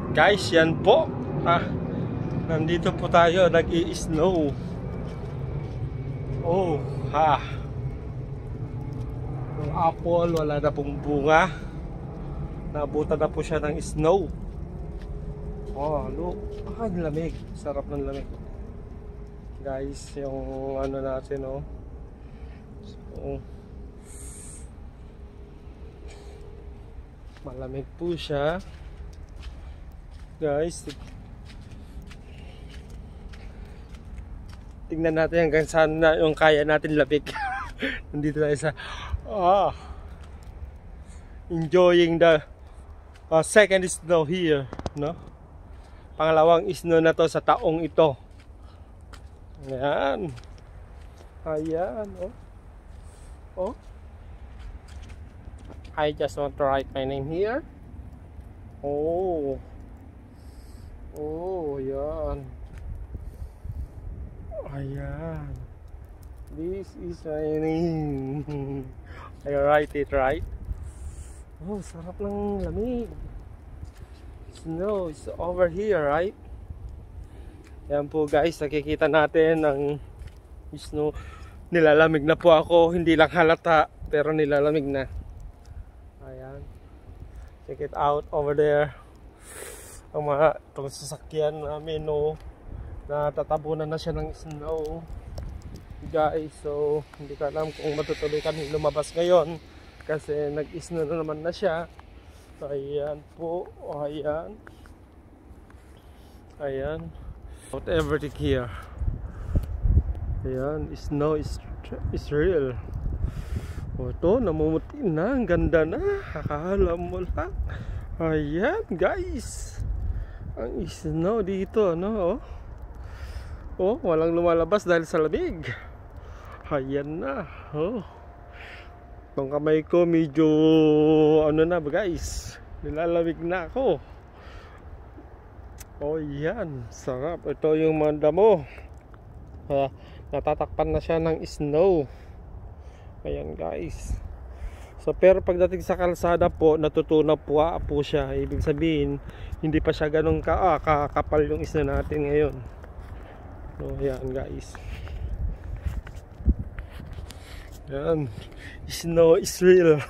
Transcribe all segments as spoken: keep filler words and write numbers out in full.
Guys, yan po. Ah, nandito po tayo, nag-i-snow. Oh, ha. Yung apple, wala na pong bunga. Nabutan na po siya ng snow. Oh, look. Ah, ang lamig. Sarap ng lamig. Guys, yung ano natin, oh. So, malamig po siya. Guys, tingnan natin hanggang saan na yung kaya natin labig. Nandito tayo sa ah, enjoying the uh, second snow here, no? Pangalawang snow na to sa taong ito. Ayan. Ayan, oh. Oh. I just want to write my name here. Oh. Oh, yan. Ayan. This is my name. I write it right. Oh, sarap ng lamig. Snow is over here, right? Yan po guys, nakikita natin ang snow. Nilalamig na po ako. Hindi lang halata, pero nilalamig na. Ayan. Check it out over there. Ang mga itong sasakyan namin, no, natatabunan na siya ng snow guys. So hindi ko alam kung matutuloy kami lumabas ngayon kasi nag-snow na naman na siya. Ayan po. Ayan. Ayan. Not everything here. Ayan. Snow is, is real. O ito, namumuti na. Ang ganda na. Akala mo lang. Ayan guys. Ang snow dito, no? Oh. Oh, walang lumalabas dahil sa lamig. Ayan na. Oh. Itong kamay ko medyo ano na guys. Nilalamig na ako. Oh, yan. Sarap. Ito yung mga damo. Ah, natatakpan na siya ng snow. Ayan guys. So pero pagdating sa kalsada po, natutunaw po, ah, po siya. Ibig sabihin, hindi pa siya ganun ka, ah, kakapal yung snow natin ngayon. So yan guys. Yan. Snow is real.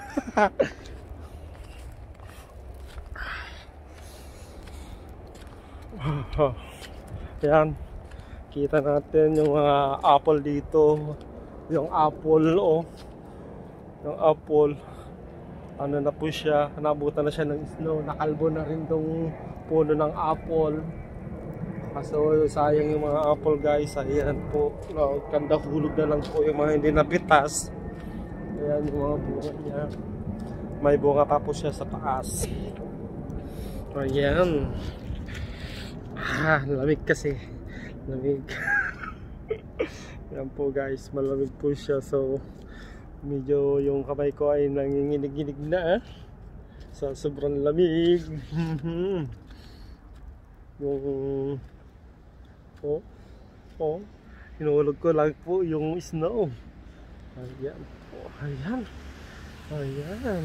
Yan. Kita natin yung mga uh, apple dito. Yung apple, oh. Yung apple, ano na po siya, nabutan na siya ng snow, nakalbo na rin tong puno ng apple. Kaso sayang yung mga apple guys. Ayan po, no, kanda hulog na lang po yung mga hindi napitas. Ayan yung mga bunga niya, may bunga pa po siya sa taas. Ayan. Ah, lamig kasi, lamig. Ayan po guys, malamig po siya. So medyo yung kamay ko ay nanginginig-ginig na, eh, sa sobrang lamig. Yung oh, oh, hinulog ko lang po yung snow. Ayan po, ayan. Ayan.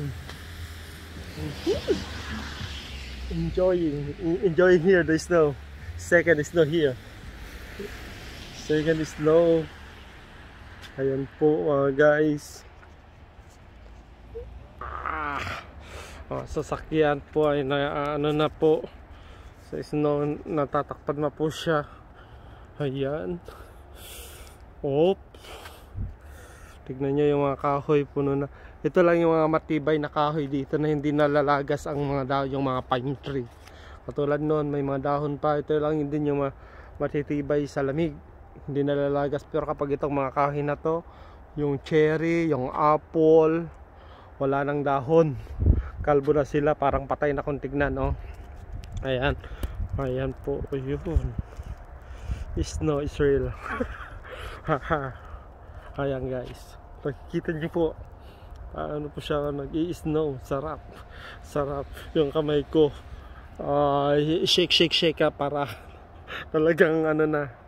Enjoying, enjoying here the snow. Second snow here. Second snow. Ayan po, uh, guys. Ah, oh, sasakyan po ay na, uh, ano na po sa snow, natatakpan na po siya. Ayan. Op. Tignan nyo yung mga kahoy, puno na. Ito lang yung mga matibay na kahoy dito na hindi nalalagas ang mga dahon, yung mga pine tree. Katulad noon, may mga dahon pa. Ito lang hindi yung matitibay sa lamig, hindi nalalagas. Pero kapag itong mga kahoy na to, yung cherry, yung apple, wala nang dahon, kalbo na sila, parang patay na kung tignan, no? Ayan. Ayan po, yun. Snow is real. Ayan guys, nakikita nyo po paano po siya nag-i-snow. Sarap, sarap. Yung kamay ko uh, shake shake shake ka para talagang ano na,